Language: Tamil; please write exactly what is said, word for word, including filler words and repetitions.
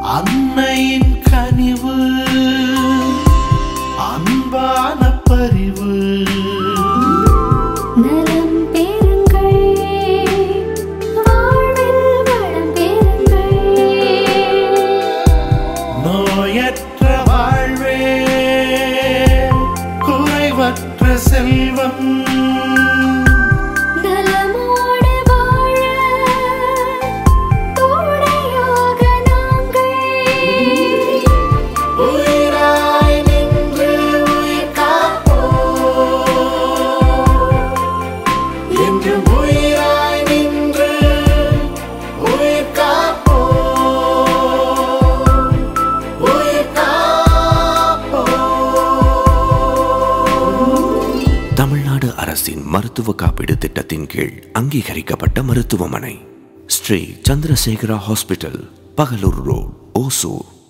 அன்னையின் கனிவு அன்பான பரிவு நலம் பெறுங்கள் வாழ்வில் வளம் பெறுங்கள் நோயற்ற வாழ்வே குறைவற்ற செல்வம் தமிழ்நாடு அரசின் மருத்துவ காப்பீடு திட்டத்தின் கீழ் அங்கீகரிக்கப்பட்ட மருத்துவமனை ஸ்ரீ சந்திரசேகரா ஹாஸ்பிட்டல், பகலூர் ரோட், ஓசூர்.